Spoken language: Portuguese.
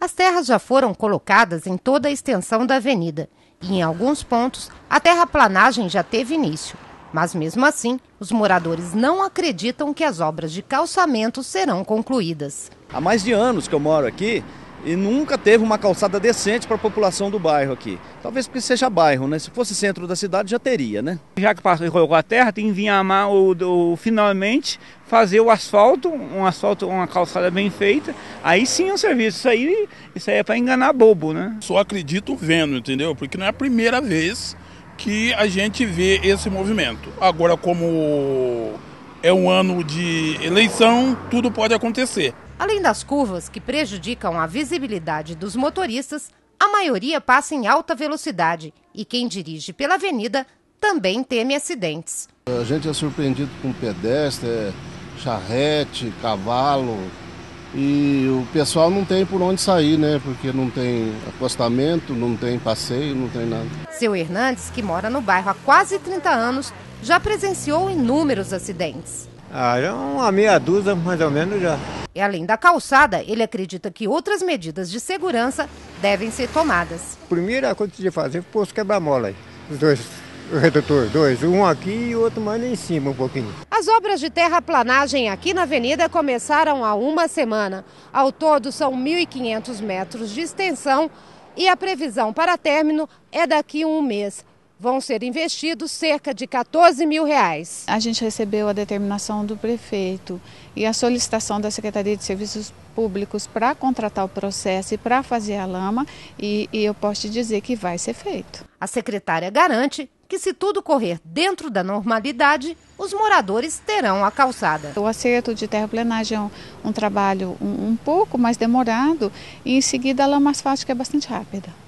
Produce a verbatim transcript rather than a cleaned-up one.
As terras já foram colocadas em toda a extensão da avenida e, em alguns pontos, a terraplanagem já teve início. Mas, mesmo assim, os moradores não acreditam que as obras de calçamento serão concluídas. Há mais de anos que eu moro aqui e nunca teve uma calçada decente para a população do bairro aqui. Talvez porque seja bairro, né? Se fosse centro da cidade já teria, né? Já que colocou a terra, tem que vir amar o, o, finalmente fazer o asfalto, um asfalto, uma calçada bem feita. Aí sim é um serviço. Isso aí, isso aí é para enganar bobo, né? Só acredito vendo, entendeu? Porque não é a primeira vez que a gente vê esse movimento. Agora, como é um ano de eleição, tudo pode acontecer. Além das curvas que prejudicam a visibilidade dos motoristas, a maioria passa em alta velocidade e quem dirige pela avenida também teme acidentes. A gente é surpreendido com pedestre, charrete, cavalo e o pessoal não tem por onde sair, né? Porque não tem acostamento, não tem passeio, não tem nada. Seu Hernandes, que mora no bairro há quase trinta anos, já presenciou inúmeros acidentes. Ah, já uma meia dúzia mais ou menos já. E além da calçada, ele acredita que outras medidas de segurança devem ser tomadas. Primeira coisa que tinha que fazer foi pôr os quebra-mola aí. Os dois, o redutor, dois. Um aqui e o outro mais lá em cima um pouquinho. As obras de terraplanagem aqui na avenida começaram há uma semana. Ao todo são mil e quinhentos metros de extensão e a previsão para término é daqui a um mês. Vão ser investidos cerca de quatorze mil reais. A gente recebeu a determinação do prefeito e a solicitação da Secretaria de Serviços Públicos para contratar o processo e para fazer a lama e, e eu posso te dizer que vai ser feito. A secretária garante que se tudo correr dentro da normalidade, os moradores terão a calçada. O acerto de terraplenagem é um, um trabalho um, um pouco mais demorado e em seguida a lama asfáltica é bastante rápida.